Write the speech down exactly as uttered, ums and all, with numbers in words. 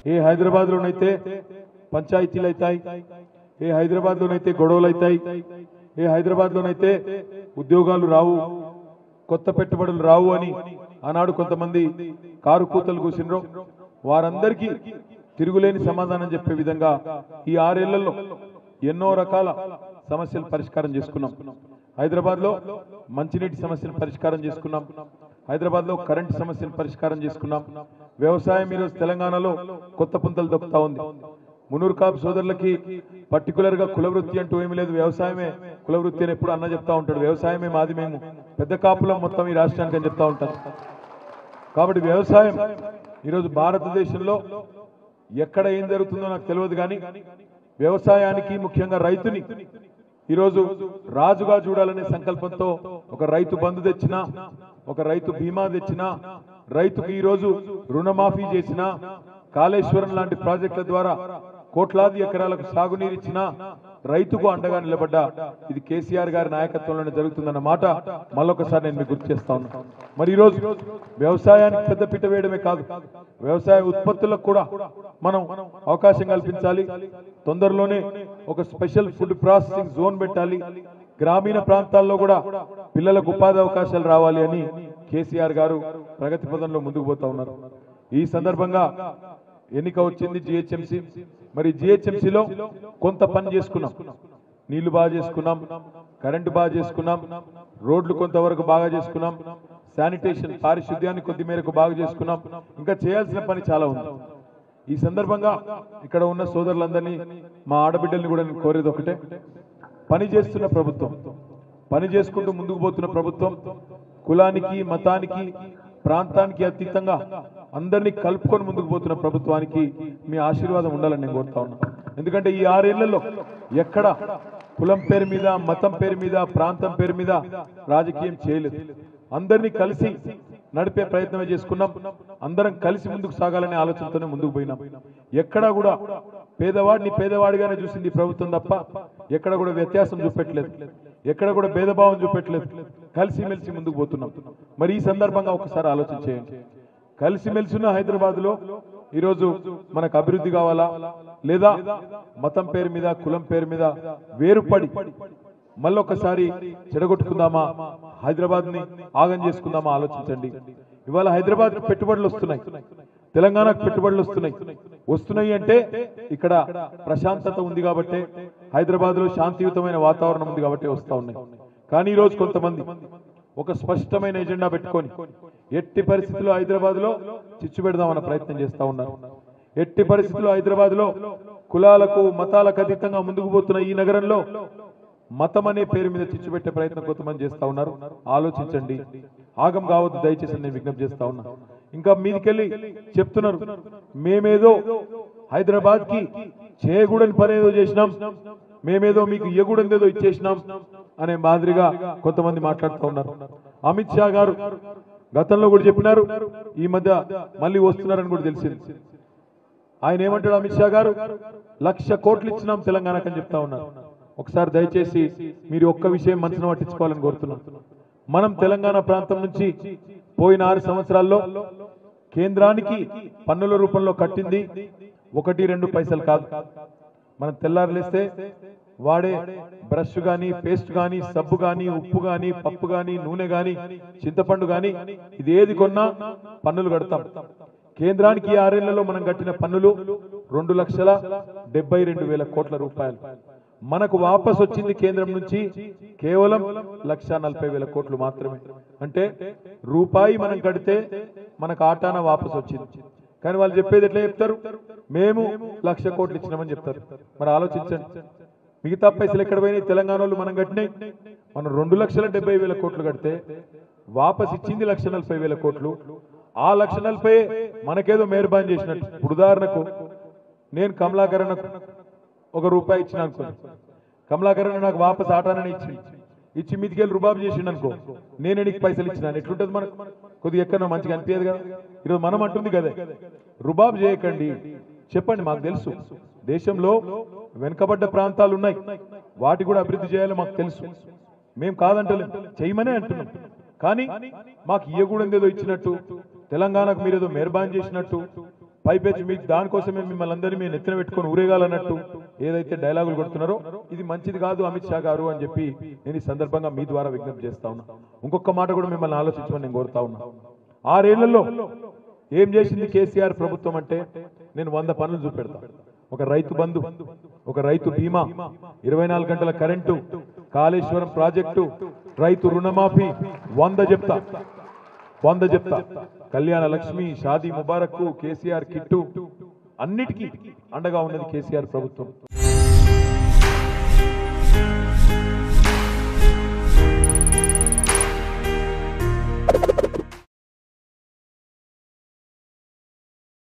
ఏ హైదరాబాద్లోనైతే పంచాయతీలు అవుతాయి, ఏ హైదరాబాద్లోనైతే గొడవలు అవుతాయి, ఏ హైదరాబాద్లోనైతే ఉద్యోగాలు రావు, కొత్త పెట్టుబడులు రావు అని ఆనాడు కొంతమంది కారు కూతలు కూసినరో వారందరికీ తిరుగులేని సమాధానం చెప్పే విధంగా ఈ ఆరేళ్లలో ఎన్నో రకాల సమస్యలు పరిష్కారం చేసుకున్నాం. హైదరాబాద్లో మంచినీటి సమస్యలు పరిష్కారం చేసుకున్నాం, హైదరాబాద్లో కరెంటు సమస్యలు పరిష్కారం చేసుకున్నాం. వ్యవసాయం ఈరోజు తెలంగాణలో కొత్త పుంతలు దొక్కుతా ఉంది. మునూరు కాపు సోదరులకి పర్టికులర్ గా కులవృత్తి అంటూ ఏమీ లేదు, వ్యవసాయమే కులవృత్తి అని ఎప్పుడు అన్న చెప్తా ఉంటాడు. వ్యవసాయమే మాది, మేము పెద్ద కాపులం మొత్తం ఈ రాష్ట్రానికి అని చెప్తా ఉంటారు. కాబట్టి వ్యవసాయం ఈరోజు భారతదేశంలో ఎక్కడ ఏం జరుగుతుందో నాకు తెలియదు, కానీ వ్యవసాయానికి ముఖ్యంగా రైతుని ఈరోజు రాజుగా చూడాలనే సంకల్పంతో ఒక రైతు బంధు తెచ్చినా, ఒక రైతు బీమా తెచ్చినా, రైతుకు ఈరోజు రుణమాఫీ చేసినా, కాళేశ్వరం లాంటి ప్రాజెక్టుల ద్వారా కోట్లాది ఎకరాలకు సాగునీరు ఇచ్చినా రైతుకు అండగా నిలబడ్డా ఇది కేసీఆర్ గారి నాయకత్వంలోనే జరుగుతుందన్న మాట మళ్ళొకసారి నేను మీకు గుర్తు చేస్తా ఉన్నా. మరి ఈరోజు వ్యవసాయానికి పెద్ద పీట వేయడమే కాదు, వ్యవసాయ ఉత్పత్తులకు కూడా మనం అవకాశం కల్పించాలి. తొందరలోనే ఒక స్పెషల్ ఫుడ్ ప్రాసెసింగ్ జోన్ పెట్టాలి. గ్రామీణ ప్రాంతాల్లో కూడా పిల్లలకు ఉపాధి అవకాశాలు రావాలి అని కేసీఆర్ గారు ప్రగతి పదంలో ముందుకు పోతా ఉన్నారు. ఈ సందర్భంగా ఎన్నిక వచ్చింది జిహెచ్ఎంసీ. మరి జిహెచ్ఎంసీలో కొంత పని చేసుకున్నాం, నీళ్లు బాగా చేసుకున్నాం, కరెంటు బాగా చేసుకున్నాం, రోడ్లు కొంతవరకు బాగా చేసుకున్నాం, శానిటేషన్ పారిశుద్ధ్యాన్ని కొద్ది మేరకు బాగా చేసుకున్నాం. ఇంకా చేయాల్సిన పని చాలా ఉంది. ఈ సందర్భంగా ఇక్కడ ఉన్న సోదరులందరినీ, మా ఆడబిడ్డల్ని కూడా నేను కోరేది ఒకటే, పని చేస్తున్న ప్రభుత్వం, పని చేసుకుంటూ ముందుకు పోతున్న ప్రభుత్వం, కులానికి మతానికి ప్రాంతానికి అతీతంగా అందరినీ కలుపుకొని ముందుకు పోతున్న ప్రభుత్వానికి మీ ఆశీర్వాదం ఉండాలని నేను కోరుతా ఉన్నా. ఎందుకంటే ఈ ఆరేళ్లలో ఎక్కడ కులం పేరు మీద, మతం పేరు మీద, ప్రాంతం పేరు మీద రాజకీయం చేయలేదు. అందరినీ కలిసి నడిపే ప్రయత్నమే చేసుకున్నాం. అందరం కలిసి ముందుకు సాగాలనే ఆలోచనతోనే ముందుకు పోయినాం. ఎక్కడా కూడా పేదవాడిని పేదవాడిగానే చూసింది ప్రభుత్వం తప్ప ఎక్కడ కూడా వ్యత్యాసం చూపెట్టలేదు, ఎక్కడ కూడా భేదభావం చూపెట్టలేదు. కలిసిమెలిసి ముందుకు పోతున్నాం. మరి ఈ సందర్భంగా ఒకసారి ఆలోచన చేయండి. కలిసిమెలిసి ఉన్న హైదరాబాద్ లో ఈరోజు మనకు అభివృద్ధి కావాలా, లేదా మతం పేరు మీద, కులం పేరు మీద వేరుపడి మళ్ళొకసారి చెడగొట్టుకుందామా, హైదరాబాద్ ని ఆగం చేసుకుందామా ఆలోచించండి. ఇవాళ హైదరాబాద్ పెట్టుబడులు వస్తున్నాయి, తెలంగాణకు పెట్టుబడులు వస్తున్నాయి. వస్తున్నాయి అంటే ఇక్కడ ప్రశాంతత ఉంది కాబట్టి, హైదరాబాద్ లో శాంతియుతమైన వాతావరణం ఉంది కాబట్టి వస్తా ఉన్నాయి. కానీ ఈ రోజు కొంతమంది ఒక స్పష్టమైన ఎజెండా పెట్టుకొని ఎట్టి పరిస్థితుల్లో హైదరాబాద్ లో చిచ్చు పెడదామన్న ప్రయత్నం చేస్తా ఉన్నారు. ఎట్టి పరిస్థితుల్లో హైదరాబాద్ లో కులాలకు మతాలకు అతీతంగా ముందుకు పోతున్న ఈ నగరంలో మతం అనే పేరు మీద చిచ్చు పెట్టే ప్రయత్నం కొంతమంది చేస్తా ఉన్నారు. ఆలోచించండి, ఆగం కావద్దు దయచేసి నేను విజ్ఞప్తి చేస్తా ఉన్నా. ఇంకా మీదికెళ్ళి చెప్తున్నారు మేమేదో హైదరాబాద్ కి చేయకూడని పని ఏదో చేసినాం, మేమేదో మీకు ఇయ్యకూడదేదో ఇచ్చేసినాం అనే మాదిరిగా కొంతమంది మాట్లాడుతూ ఉన్నారు. అమిత్ షా గారు గతంలో కూడా చెప్పినారు, ఈ మధ్య మళ్ళీ వస్తున్నారని కూడా తెలిసింది. ఆయన ఏమంటాడు అమిత్ షా గారు, లక్ష కోట్లు ఇచ్చినాం తెలంగాణకు అని చెప్తా ఉన్నారు. ఒకసారి దయచేసి మీరు ఒక్క విషయం మనసును పట్టించుకోవాలని కోరుతున్నాం. మనం తెలంగాణ ప్రాంతం నుంచి పోయిన ఆరు సంవత్సరాల్లో కేంద్రానికి పన్నుల రూపంలో కట్టింది ఒకటి రెండు పైసలు కాదు. మనం తెల్లారులేస్తే వాడే బ్రష్ గాని, పేస్ట్ గాని, సబ్బు గాని, ఉప్పు గాని, పప్పు గాని, నూనె గాని, చింతపండు గాని ఇది ఏది కొన్నా పన్నులు కడతాం. కేంద్రానికి ఈ ఆరేళ్లలో మనం కట్టిన పన్నులు రెండు లక్షల డెబ్బై రెండు వేల కోట్ల రూపాయలు. మనకు వాపస్ వచ్చింది కేంద్రం నుంచి కేవలం లక్ష నలభై వేల కోట్లు మాత్రమే. అంటే రూపాయి మనం కడితే మనకు ఆటాన వాపస్ వచ్చింది. కానీ వాళ్ళు చెప్పేది ఎట్లా చెప్తారు, మేము లక్ష కోట్లు ఇచ్చినామని చెప్తారు. మరి ఆలోచించండి, మిగతా పైసలు ఎక్కడ పోయినాయి? తెలంగాణలో మనం కట్టినాయి. మనం రెండు లక్షల డెబ్బై వేల కోట్లు కడితే వాపస్ ఇచ్చింది లక్ష నలభై వేల కోట్లు. ఆ లక్ష నలభై మనకేదో మేర్బాన్ చేసినట్టు. ఇప్పుడు ఉదాహరణకు నేను కమలాకరణ ఒక రూపాయి ఇచ్చిన అనుకో, కమలాకరణ నాకు వాపస్ ఆటానని ఇచ్చి ఇచ్చి మీదికెళ్ళి రుబాబు చేసిండు అనుకో, నేను ఎనికి పైసలు ఇచ్చినాను ఎట్లుంటది? మనకు కొద్దిగా ఎక్కడో మంచిగా అనిపించదు కదా. ఈరోజు మనం అంటుంది కదా, రుబాబు చేయకండి, చెప్పండి. మాకు తెలుసు దేశంలో వెనుకబడ్డ ప్రాంతాలు ఉన్నాయి, వాటి కూడా అభివృద్ధి చేయాలో మాకు తెలుసు. మేము కాదంటలేం, చేయమనే అంటున్నాం. కానీ మాకు ఇయ్యకూడదు ఏదో ఇచ్చినట్టు, తెలంగాణకు మీరేదో మెహర్బాన్ చేసినట్టు, పైపెచ్చి మీకు దానికోసమే మిమ్మల్ని అందరినీ మేము నెత్తిన పెట్టుకొని ఊరేగాలన్నట్టు ఏదైతే డైలాగులు కొడుతున్నారో ఇది మంచిది కాదు అమిత్ షా గారు అని చెప్పి నేను ఈ సందర్భంగా మీ ద్వారా విజ్ఞప్తి చేస్తా ఉన్నా. ఇంకొక మాట కూడా మిమ్మల్ని ఆలోచించమని నేను కోరుతా ఉన్నా. ఆరేళ్లలో ఏం చేసింది కేసీఆర్ ప్రభుత్వం అంటే నేను వంద పనులు చూపెడతా. ఒక రైతు బంధు, ఒక రైతు బీమా, ఇరవై నాలుగు గంటల కరెంటు, కాళేశ్వరం ప్రాజెక్టు, రైతు రుణమాఫీ, వంద చెప్తా వంద చెప్తా కళ్యాణ లక్ష్మి, షాదీ ముబారక్, కేసీఆర్ కిట్టు, అన్నిటికీ అండగా ఉన్నది కేసీఆర్ ప్రభుత్వం.